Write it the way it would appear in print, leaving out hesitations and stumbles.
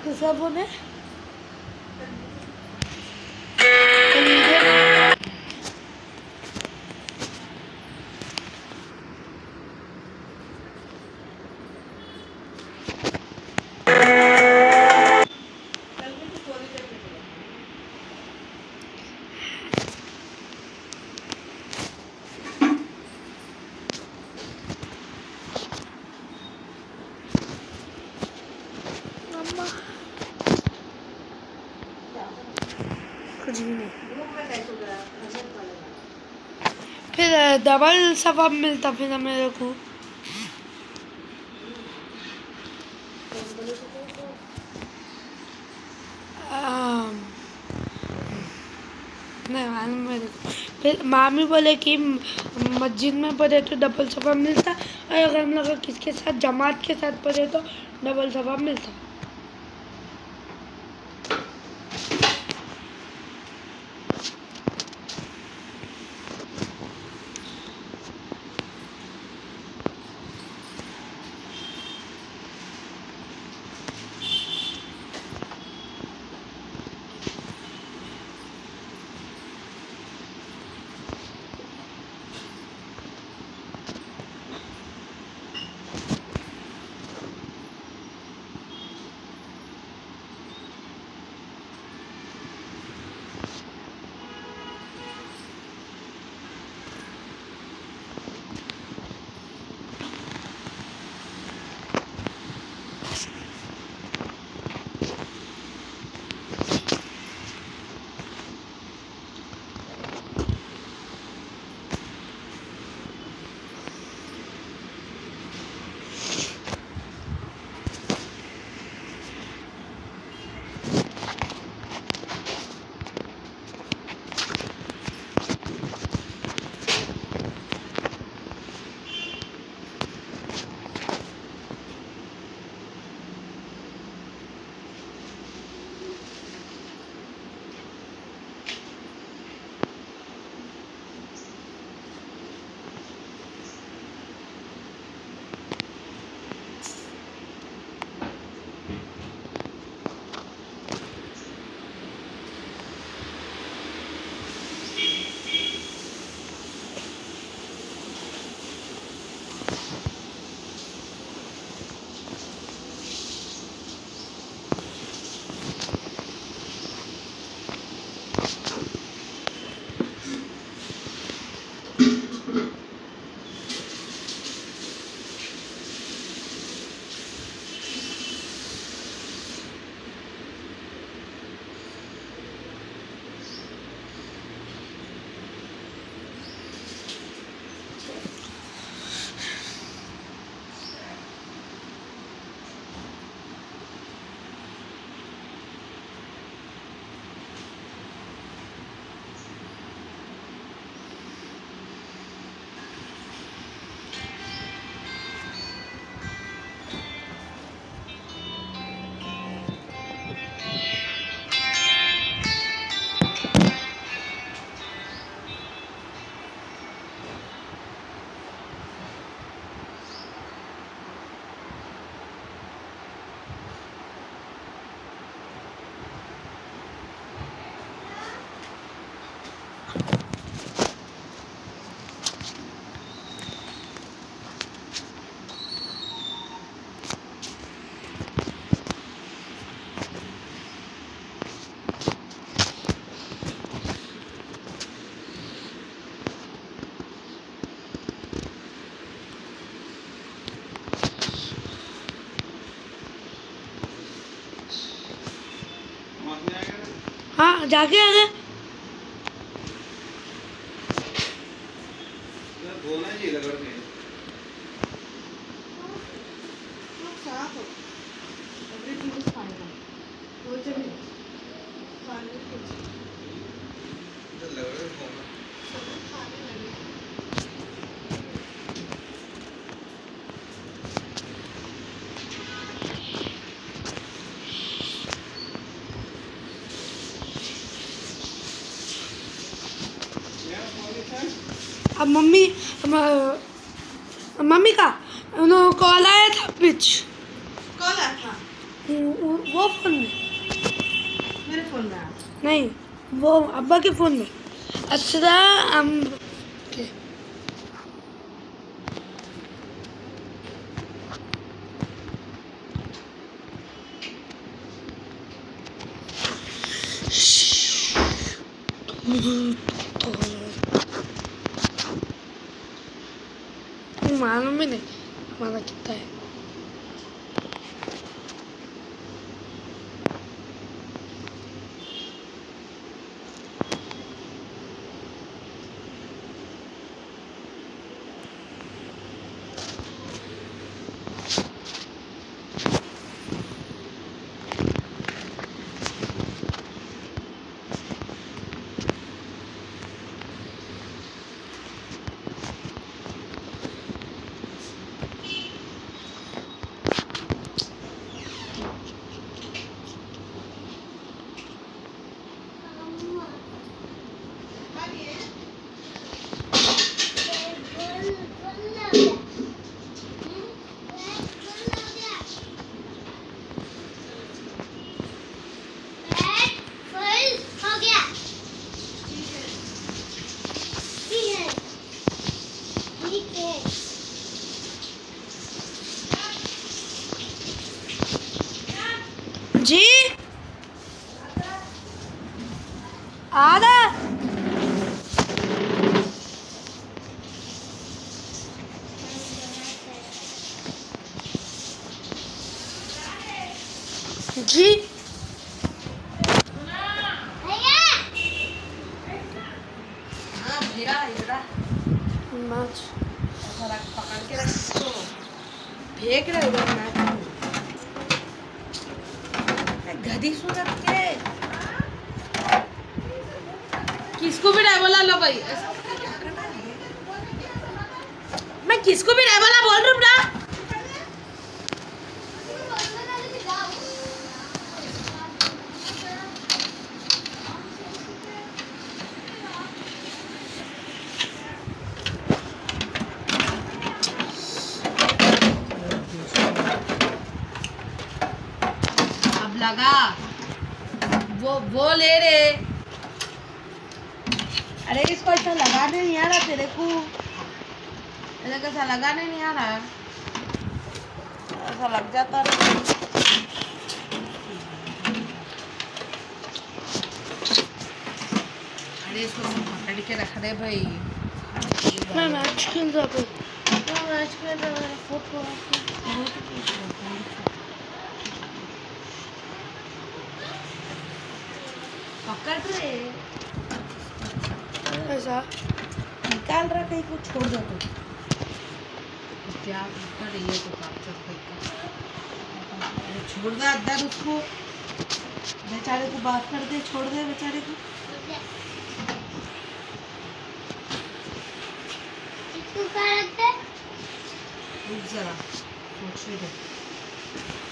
किसका फोन है? कुछ भी नहीं। फिर डबल सवाब मिलता फिर मेरे को। नहीं मालूम मेरे को। फिर मामी बोले कि मस्जिद में पढ़े तो डबल सवाब मिलता, और अगर हम लोग किसके साथ जमात के साथ पढ़े तो डबल सवाब मिलता। हाँ जाके आ गए। अब मम्मी का कॉल आया था, बीच कॉल आया था। वो फोन में, मेरे फोन में नहीं वो अब्बा के फोन में। अच्छा हम के मालूम ही नहीं हमारा कितना है। जी आधा जी माछ पकड़ के रख इसको, फेंक रहे उधर मैं गधी सुधर के किसको भी नहीं बोला। लो भाई मैं किसको भी नहीं बोला बोल रही हूँ ना। अब लगा वो ले रे। अरे इसको ऐसा लगाने नहीं आ रहा तेरे को, ऐसा कैसा लगाने नहीं आ रहा, ऐसा लग जाता है। अरे इसको पकड़ के रख दे भाई। मैं मैच खेल रहा था। मैच खेल रहा है फोटो पकड़ रहे ऐसा निकाल रहा, कहीं को छोड़ दो तो क्या कर रही है तो छोड़ दे अंदर उसको, बेचारे को बात कर दे, छोड़ दे बेचारे को। रुक जरा सोचने दे।